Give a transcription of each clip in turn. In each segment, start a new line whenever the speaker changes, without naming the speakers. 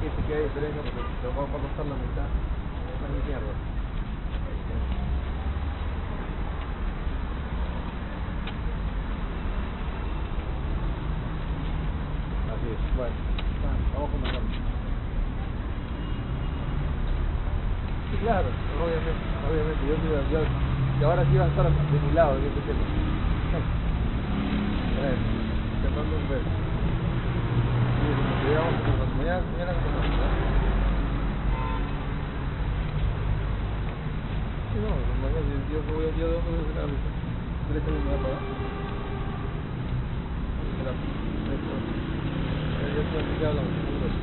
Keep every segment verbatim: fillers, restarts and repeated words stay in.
que se quede diferencia porque te va a costar la mitad. No es mierda. Así es. Bueno, vamos con el nombre. Sí, claro, obviamente, obviamente. Yo, yo, yo, y ahora sí va a estar de mi lado, yo te quiero. A ver, te mando un beso. Sí, nos llegamos como mañana, mañana como mañana. Sí, no, mañana yo que voy a día de dónde voy a sacar ahorita. ¿Crees que me va a pagar? Espera, esto. Ya estoy aquí, ya hablamos.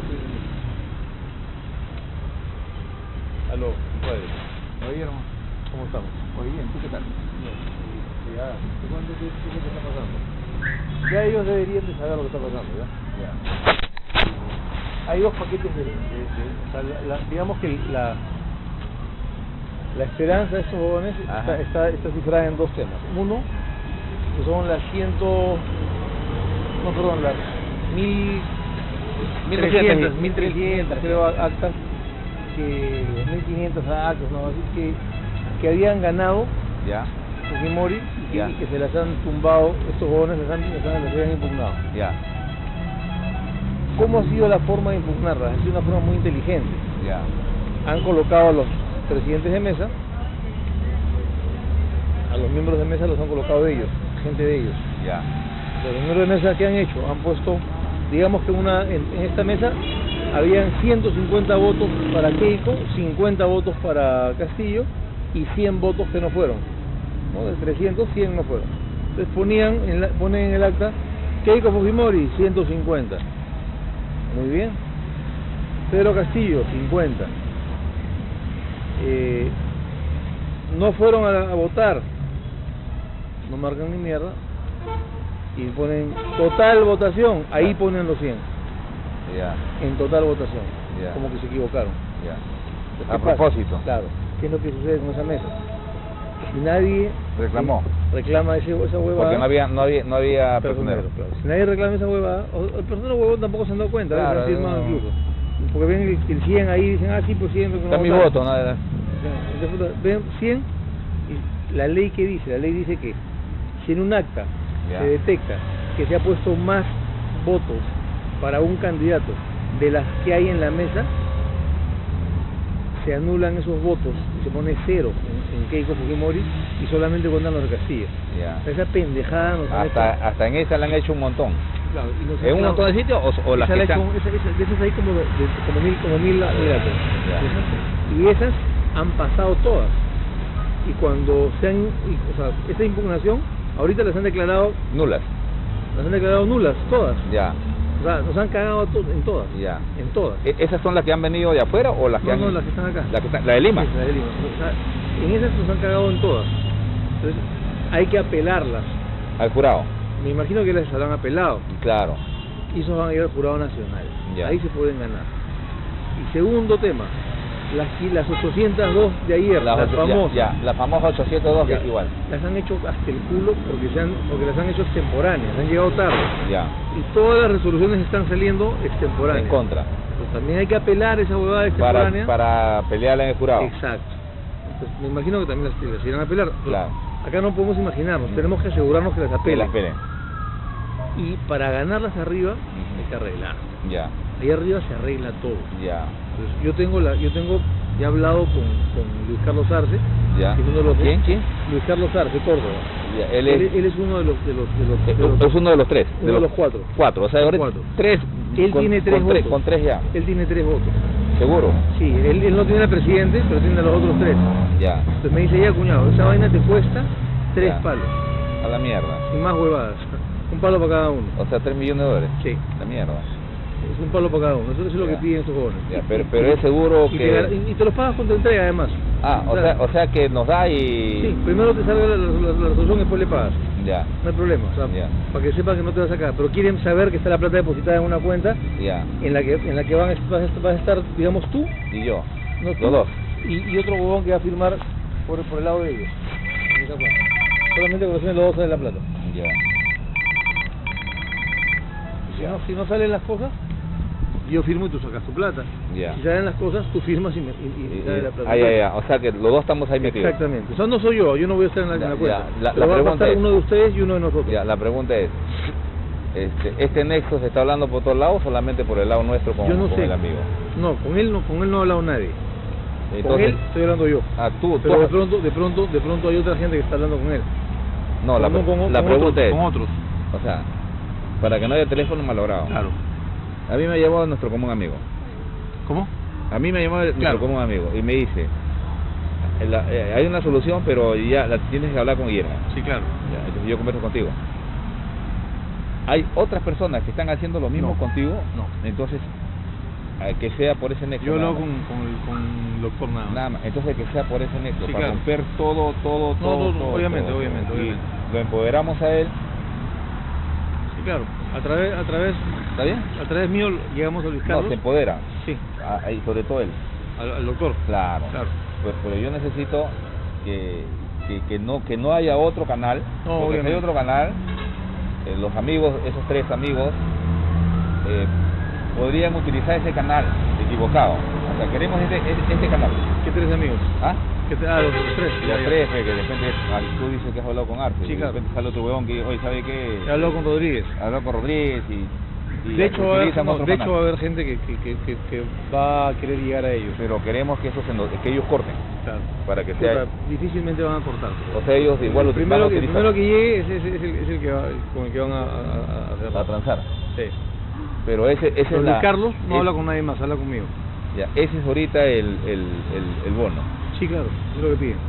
Aló, padre. Oye, hermano, ¿cómo estamos?
Oye, bien, ¿tú qué tal?
Bien. Ya, ¿qué cuándo qué qué te está pasando? Ya ellos deberían de saber lo que está pasando, ¿ya? Ya. Hay dos paquetes de, de, de o sea, la, la, digamos que la la esperanza de estos jóvenes está, está, está cifrada en dos temas. Uno, que son las ciento, no perdón, las mil, mil trescientas, mil trescientas creo actas, que mil quinientas actas, no, así que que habían ganado
ya
Fujimori y que,
ya.
y que se las han tumbado, estos jóvenes las han, las han, las han impugnado.
Ya.
¿Cómo ha sido la forma de impugnarlas? Ha sido una forma muy inteligente.
Ya.
Han colocado a los presidentes de mesa, a los miembros de mesa los han colocado ellos, gente de ellos.
Ya.
Los miembros de mesa, ¿qué han hecho? Han puesto, digamos que una en, en esta mesa habían ciento cincuenta votos para Keiko, cincuenta votos para Castillo y cien votos que no fueron, ¿no? De trescientos, cien no fueron. Entonces ponían en la, ponen en el acta Keiko Fujimori ciento cincuenta, muy bien. Pedro Castillo cincuenta, eh, no fueron a, a votar, no marcan ni mierda y ponen total votación, ahí ponen los cien.
Ya.
En total votación,
ya.
Como que se equivocaron.
Ya. A propósito.
Claro. ¿Qué es lo que sucede con esa mesa? Si nadie
reclamó,
reclama ese, esa huevada,
porque no había no había no había
personero, claro. Si nadie reclama esa huevada, o, el personero huevón tampoco se han dado cuenta,
claro,
han firmado incluso, porque ven el, el cien ahí y dicen, ah sí, pues cien,
está no mi voto, no,
entonces, ven cien y la ley que dice, la ley dice que si en un acta ya. se detecta que se ha puesto más votos para un candidato de las que hay en la mesa, se anulan esos votos y se pone cero en, en Keiko Fujimori y solamente cuentan los de Castilla.
Ya.
Esa pendejada nos
hasta, hecho... hasta en esa le han hecho un montón.
Claro, y nos
¿en un montón de sitios o, o las que están?
Esa, esa, de esas hay como, de, como mil, como mil, mil actas. Y esas han pasado todas. Y cuando se han, y, o sea, esa impugnación, ahorita las han declarado
nulas.
Las han declarado nulas, todas.
Ya.
O sea, nos han cagado to en todas.
Ya.
En todas.
¿Esas son las que han venido de afuera o las que
no,
han...?
No, las que están acá.
La, que está, la de Lima.
Sí, la de Lima. O sea, en esas nos han cagado en todas. Entonces, hay que apelarlas.
¿Al jurado?
Me imagino que las habrán apelado.
Claro.
Y esos van a ir al jurado nacional.
Ya.
Ahí se pueden ganar. Y segundo tema, las, las ochocientos dos de ayer, las, las famosas.
Ya, ya, la famosa ochocientos dos,
ya,
que es igual.
Las han hecho hasta el culo porque, se han, porque las han hecho extemporáneas, han llegado tarde.
Ya.
Y todas las resoluciones están saliendo extemporáneas.
En contra.
Pues también hay que apelar esa huevada extemporánea.
Para, para pelearla en el jurado.
Exacto. Entonces, me imagino que también las, las irán a apelar.
Claro.
Acá no podemos imaginarnos, tenemos que asegurarnos que las apelen.
Que las apelen.
Y para ganarlas arriba, uh-huh. hay que arreglar.
Ya.
Ahí arriba se arregla todo.
Ya.
Entonces, yo tengo la, yo tengo, ya he hablado con, con Luis Carlos Arce.
Ya.
Que es uno de los,
¿Quién? ¿Quién?
Luis Carlos Arce, Córdoba.
Ya, él, es,
él, él es uno de los, de los, de los, de los
es uno de los tres.
Uno
de los,
de los cuatro.
Cuatro, o sea, ahora
cuatro.
tres.
Él
con,
tiene tres
con
votos.
Tres, con tres ya.
Él tiene tres votos.
¿Seguro?
Sí, él, él no tiene al presidente, pero tiene a los otros tres.
Ya.
Entonces me dice, ya cuñado, esa vaina te cuesta tres
ya.
palos.
A la mierda.
Sin más huevadas. Un palo para cada uno.
O sea, tres millones de dólares.
Sí.
La mierda.
Es un palo para cada uno. Eso es lo
ya.
que piden estos jóvenes.
Ya, pero, pero es seguro
y
que...
Te, y, y te los pagas con tu entrega, además.
Ah, o, o, sea, sea, o sea que nos da y...
Sí, primero te salga la, la, la, la resolución y después le pagas.
Ya.
No hay problema. O sea,
ya.
para que sepan que no te vas a sacar. Pero quieren saber que está la plata depositada en una cuenta
ya.
en la que en la que van, vas, vas a estar, digamos, tú.
Y yo.
No, tú,
los dos.
Y, y otro huevón que va a firmar por, por el lado de ellos. En esa cuenta. Solamente cuando tienen los dos sale la plata.
Ya.
Si no, si no salen las cosas, yo firmo y tú sacas tu plata.
Ya.
Si salen las cosas, tú firmas y, me, y, y, y sale la plata.
Ah, ya, ya. O sea que los dos estamos ahí metidos.
Exactamente. O sea, no soy yo, yo no voy a estar en la,
Ya,
en la cuenta.
ya. La,
Pero
la
va a
pregunta
pasar
es,
uno de ustedes y uno de nosotros.
ya, la pregunta es, este, ¿este nexo se está hablando por todos lados o solamente por el lado nuestro con,
yo no
con
sé.
el amigo?
No, con él no, con él no ha hablado nadie.
Entonces,
con él estoy hablando yo.
Ah, tú,
Pero
tú-
de pronto, de pronto, de pronto hay otra gente que está hablando con él.
No, la,
Con- con-
la
con
pregunta
otros,
es,
con otros.
o sea, para que no haya teléfono malogrado.
Claro.
A mí me ha llamado nuestro común amigo.
¿Cómo?
A mí me ha llamado nuestro
Claro.
común amigo y me dice, la- eh, hay una solución, pero ya la tienes que hablar con Guillermo.
Sí, claro.
Ya, entonces yo converso contigo. Hay otras personas que están haciendo lo mismo
No.
contigo,
No.
entonces eh, que sea por ese nexo.
Yo
nada
hablo
más.
con, con, el, con el doctor nada más.
Nada más, entonces que sea por ese nexo,
Sí,
para
claro.
romper todo, todo,
No,
todo,
no, no,
todo,
obviamente,
todo.
obviamente,
Y
obviamente.
lo empoderamos a él,
Sí, claro. A través, a través,
¿está bien?
a través mío llegamos a Luis
No,
Carlos.
se empodera,
Sí,
a- y sobre todo él.
al, al doctor.
Claro,
Claro.
Pues, pero yo necesito que, que, que no que no haya otro canal,
No,
porque si hay
obviamente.
otro canal, eh, los amigos, esos tres amigos, eh, podrían utilizar ese canal equivocado. O sea, queremos este, este, este canal.
¿Qué tres amigos?
¿Ah?
¿Qué te, ah, los, los tres.
Los
Ya, ya.
tres, eh, que de repente ah, tú dices que has hablado con Arce,
Sí,
y de
claro.
repente sale otro huevón que hoy sabe que
He hablado con Rodríguez.
habló con Rodríguez y, y
De hecho, va a haber,
utilizan
no,
otro
de
canal.
hecho va a haber gente que, que, que, que, que va a querer llegar a ellos.
Pero queremos que eso se nos- que ellos corten
Claro.
para que
O
sea,
sea, difícilmente van a cortar.
o sea ellos igual
el
lo
primero,
van a
que, el
utilizar
primero que llegue es, es, es el, es el que va, con el que van a, a, a hacer.
a transar.
Sí.
Pero ese, ese
Pero
es
Luis
la,
Carlos no
es-
habla con nadie más, habla conmigo.
ya, ese es ahorita el, el, el, el bono.
Sí, claro, es lo que piden.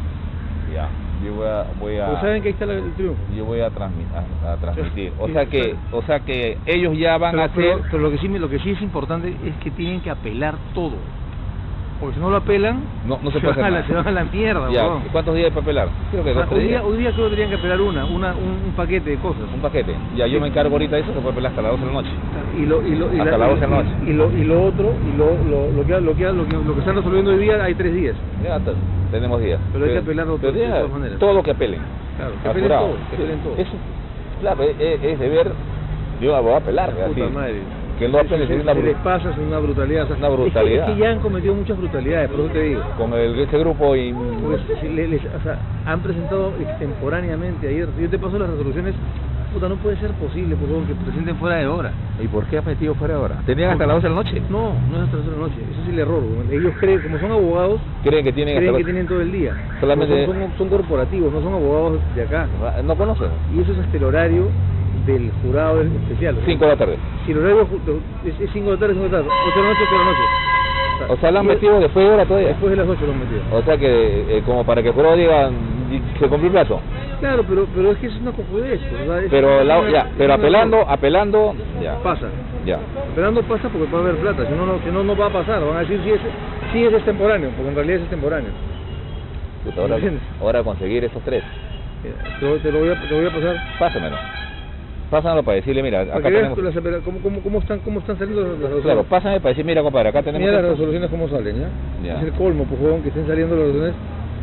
Ya, yo voy a, voy a
Pues saben que ahí está la- el triunfo.
yo voy a, transmi- a, a transmitir. O
Sí,
sea que,
claro.
o sea que ellos ya van
Pero,
a hacer.
pero, pero lo que sí me- lo que sí es importante es que tienen que apelar todo. Porque si no lo apelan,
No, no se puede
van a
hacer
la,
nada.
se van a la mierda,
Ya,
huevón.
¿cuántos días hay para pelar? Creo que
O sea,
dos, tres
hoy, día,
días.
hoy día creo que tenían que apelar una, una un, un paquete de cosas.
Un paquete. Ya yo me encargo ahorita de eso, se puede pelar hasta las doce de la noche.
Y lo, y lo, y
Hasta
la-
las doce de la
y-
noche.
y lo, y lo otro, y lo, lo, lo, que, lo, que, lo, que, lo que están resolviendo hoy día, hay tres días.
Ya t- tenemos días.
Pero hay que apelarlo
pero
todo- de
ya,
todas maneras.
todo lo que apelen.
Claro, que apelen
Apurado.
todo, que apelen todo.
Eso, claro, es, es- es deber, yo voy a apelar.
Puta
así.
madre.
Que no apelen,
se,
es una
se les
bru-
pasa, es una brutalidad. O sea,
Una
es que-
brutalidad.
Es que, ya han cometido muchas brutalidades, por eso te digo.
Con el, ese grupo y...
Porque si le- les- o sea, han presentado extemporáneamente ayer. Yo te paso las resoluciones. Puta, no puede ser posible, por favor, que presenten fuera de hora.
¿Y por qué ha metido fuera ahora? ¿Tenían hasta las doce de la noche?
No, no es hasta las ocho de la noche. Eso es el error. güey. Ellos creen, como son abogados,
¿Creen que tienen
creen
hasta
que
las-
tienen todo el día.
Solamente-
Son, son, son corporativos, no son abogados de acá.
¿No conocen?
Y eso es hasta el horario del jurado especial.
cinco de la tarde.
Si el horario ju- es cinco de la tarde, cinco de la tarde. ocho de la noche, ocho de la noche.
O sea, la han
y-
metido después de hora todavía.
Después de las ocho lo han metido.
O sea que, eh, como para que el jurado diga, y- se cumplió el plazo.
Claro, pero, pero es que es una cojudez. o sea, es-
Pero,
es
la,
una-
ya,
es
pero
una-
apelando, apelando, ya.
Pasa.
Ya.
Apelando pasa porque puede haber plata. Si no, no, si no, no va a pasar. Van a decir si es, si es extemporáneo, porque en realidad es extemporáneo.
Puta, ahora,
¿Entiendes?
ahora conseguir esos tres.
Mira, Te, lo- te lo voy a, te lo voy a pasar.
Pásamelo. Pásamelo para decirle, mira,
Para
acá
que veas
tenemos...
las apela- cómo, cómo, cómo, están, cómo están saliendo las resoluciones.
Claro, pásame para decir, mira, compadre, acá tenemos...
Mira las
esto.
resoluciones cómo salen, ¿ya?
Ya.
Es el colmo, por favor, que estén saliendo las resoluciones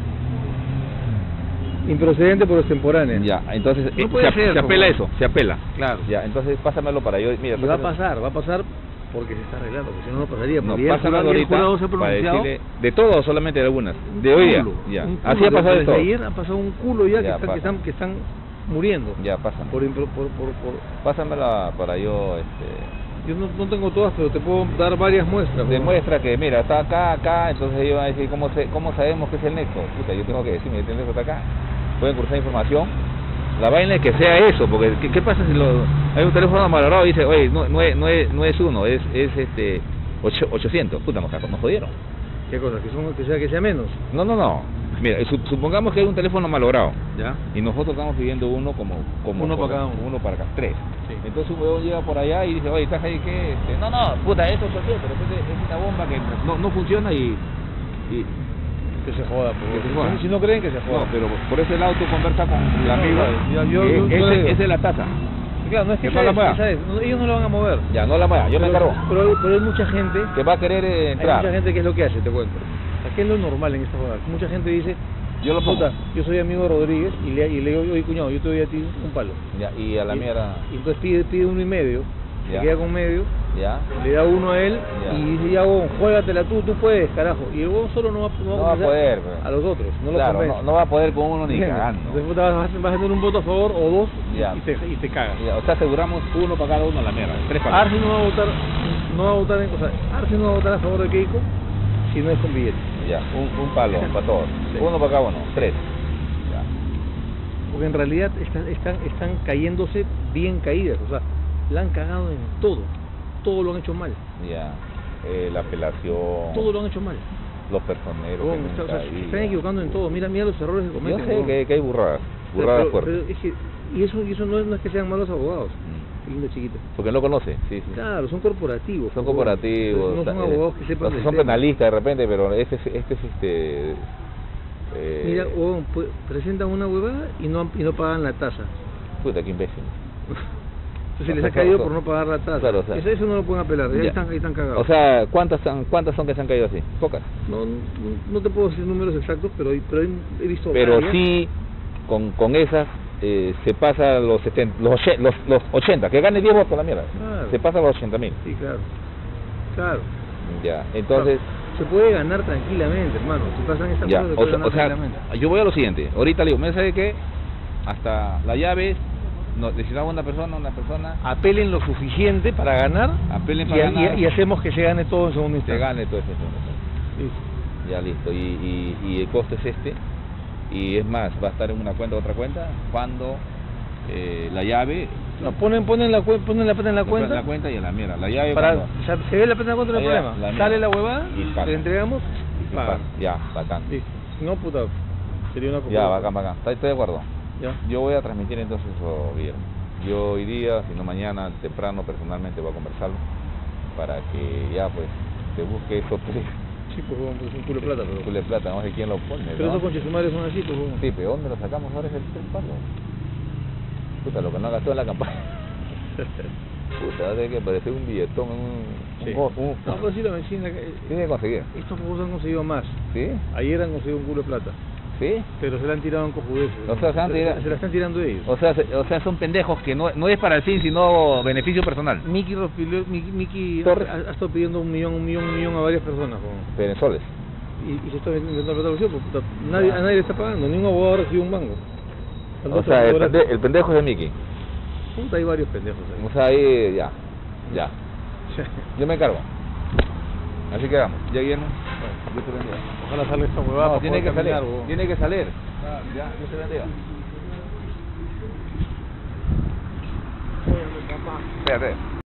improcedente por extemporánea.
Ya, entonces
No
eh,
puede
se,
ser,
se apela
por
eso, se apela.
Claro.
Ya, entonces pásamelo para yo, mira,
Y va a
pásame-
pasar, va a pasar porque se está arreglando, porque si no, no pasaría.
No,
Porque ya el
pásamelo
jurado- ya el
ahorita
jurado se ha
para
pronunciado.
decirle, de todo o solamente de algunas,
un
de hoy día,
culo,
ya,
un
así
culo.
ha pasado de
Desde
todo.
ayer ha pasado un culo ya, que,
Ya,
están, que,
pasa.
están, que están muriendo.
Ya, pásame.
Por, impro- por, por, por,
Pásamela para yo, este...
yo no, no tengo todas, pero te puedo dar varias muestras. ¿no?
Demuestra que, mira, está acá, acá, entonces ellos van a decir, ¿cómo, se, cómo sabemos que es el nexo? Puta, yo tengo que decir, mira, el nexo está acá. Pueden cruzar información. La vaina es que sea eso, porque ¿qué, qué pasa si lo, hay un teléfono malogrado y dice, oye, no, no, es, no, es, no es uno, es, es este ocho, ochocientos? Puta, nos, nos jodieron.
¿Qué cosa? Que, son, que, sea, que sea menos.
No, no, no. Mira, su- supongamos que hay un teléfono malogrado
¿Ya?
y nosotros estamos pidiendo uno como... como
Uno
como-
para cada uno.
Uno para cada tres.
Sí.
Entonces un huevón llega por allá y dice, oye, ¿estás ahí qué? Este, no, no, puta, eso es ochocientos, pero después es una bomba que no, no funciona y... y
Que se joda. Porque
Que se joda.
Si no creen que se joda.
no, pero por ese lado tú conversas con el amigo,
yo- yo-
que
yo- yo
ese-
le digo.
esa es la tasa.
Claro, no es que,
que no la
sea-
mueva.
¿sabes? No, ellos no lo van a mover.
Ya, no la mueva, yo me
pero,
encargo.
pero, hay- pero hay mucha gente,
Que va a querer eh,
hay
entrar.
mucha gente que es lo que hace, te cuento. O sea, ¿qué es lo normal en esta jugada? Mucha gente dice,
Yo lo pongo.
puta, yo soy amigo de Rodríguez y le, y le digo, oye cuñado, yo te doy a ti un palo.
Ya, y a la
y,
mierda...
y entonces pide, pide uno y medio,
Ya.
se queda con medio
Ya.
Le da uno a él
Ya.
y dice, ya, huevón, juégatela tú, tú puedes, carajo. Y el huevón solo no va, no
No
va
va a
convencer
poder, pero-
a los otros, no lo
Claro,
convence.
no, no va a poder con uno ni
¿Entiendes?
cagando.
Entonces puta, vas, a- vas a tener un voto a favor o dos
Ya.
y te, y te cagas.
Ya, o sea, aseguramos uno para cada uno a la mierda. Tres para
Arce no va a votar, no va a votar, en, o sea, Arce no va a votar a favor de Keiko si no es con billete.
Ya, un, un palo para todos.
Sí.
Uno para cada uno, tres. Ya.
Porque en realidad están, están, están cayéndose bien caídas, o sea, la han cagado en todo, todo lo han hecho mal,
Ya. Eh, la apelación,
todo lo han hecho mal.
los personeros.
Huevón,
que
está- o
nunca
sea, se
había.
están equivocando en todo, mira, mira los errores que
Yo
cometen.
sé
huevón.
que, que hay burradas,
Pero-
burradas
pero-
fuertes.
pero es que- y eso, y eso no, es, no es que sean malos abogados,
Mm.
qué lindo chiquito.
Porque no conoce, sí, sí.
Claro, son corporativos.
Son
huevón.
corporativos.
No son
eh,
abogados que sepan
los
del
son
tema.
penalistas de repente, pero este es, este es este. Eh,
Mira, huevón, pues, presentan una huevada y no, y no pagan la tasa.
Puta, qué imbécil.
Entonces
O
les
sea,
ha caído
claro,
por no pagar la tasa.
claro, o sea-
eso, eso no lo pueden apelar, ya
Ya.
están, ahí están cagados.
O sea, ¿cuántas, son- ¿cuántas son que se han caído así? Pocas.
no, no, no te puedo decir números exactos, pero, hay- pero hay- he visto
Pero
varias.
sí, con, con esas eh, se pasa los setenta, los, oche- los, los ochenta, que gane diez votos la mierda.
Claro.
Se pasa a los ochenta mil.
Sí, claro. Claro.
Ya, entonces,
Claro, se puede ganar tranquilamente, hermano. Si pasan estas
ya,
cosas, se
o
puede
sea,
ganar
o sea,
tranquilamente.
yo voy a lo siguiente. Ahorita le digo, ¿me sabe qué? Hasta la llave, no, necesitamos una persona, una persona,
Apelen lo suficiente para ganar,
apelen
y,
para
y-
ganar,
y hacemos que se gane todo en segundo
se
instante.
gane todo ese asunto.
Listo.
Ya listo, y, y, y el costo es este, y es más, va a estar en una cuenta o otra cuenta, cuando eh, la llave,
No, ponen, ponen, la, cue- ponen la plata en la cuenta.
la cuenta y a la mierda, la llave
Para,
cuando-
o sea, se ve la plata en la cuenta, no hay
La llave,
problema.
la
Sale
mierda.
la huevada,
Y paga.
le entregamos y
y
pagan.
pa- ya, bacán,
Listo. Si no, puta, sería una cosa.
ya, bacán, bacán, estoy, estoy de acuerdo.
Ya.
Yo voy a transmitir entonces eso, Guillermo. Yo hoy día, si no mañana, temprano, personalmente voy a conversarlo, para que ya pues, se busque esos tres,
Sí, pues, huevón, pues, un culo de plata, pero.
culo de plata, no sé quién lo pone,
Pero
¿no?
esos conches sumares son así, pues, huevón.
Sí, pero ¿dónde lo sacamos ahora es el tres palos? Puta, lo que no gastó en la campaña. Puta, va a tener que parecer un billetón, un...
Sí.
un, un, un-
No, pero sí, la medicina.
tiene que conseguir.
Estos juegos han conseguido más.
¿Sí?
Ayer han conseguido un culo de plata.
¿Sí?
Pero se la han tirado en cojudeces.
O sea, se han tirado-
se la están tirando ellos.
O sea, se- o sea, son pendejos que no, no es para el fin, sino beneficio personal.
Miki, Rospilio- Miki, Miki
Torres.
ha, ha estado pidiendo un millón, un millón, un millón a varias personas. huevón.
Pero en soles.
Y, y se está vendiendo la plata porque puta, nadie, a nadie le está pagando. Ningún abogado recibe un mango.
O sea, el, pende- el pendejo es de Mickey.
Puta, hay varios pendejos ahí.
O sea, ahí ya, ya. Yo me encargo. Así que vamos. Ya, Guillermo. Dios te bendiga.
Ojalá salga esta huevada.
No,
para
tiene que
poder
salir.
caminar, huevón.
Tiene que salir. Ya, Dios te bendiga. Espérate.